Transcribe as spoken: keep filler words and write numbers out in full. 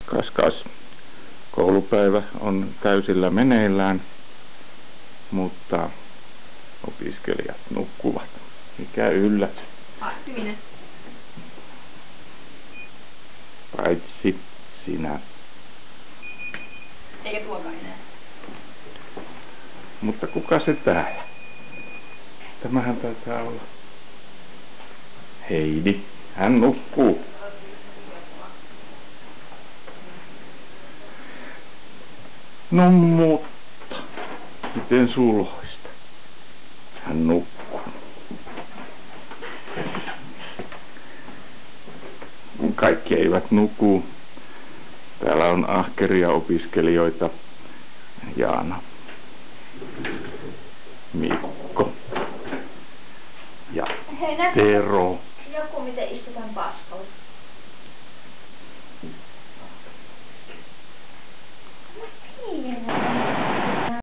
Kas kas. Koulupäivä on täysillä meneillään, mutta opiskelijat nukkuvat. Mikä yllätys. Arttiminen. Paitsi sinä. Eikä tuokaan enää. Mutta kuka se täällä? Tämähän taitaa olla Heidi. Hän nukkuu. No mutta, miten suloista? Hän nukkuu. Kaikki eivät nuku. Täällä on ahkeria opiskelijoita. Jaana, Mikko ja Hei, näkyy Tero. joku, miten istutaan paskaan.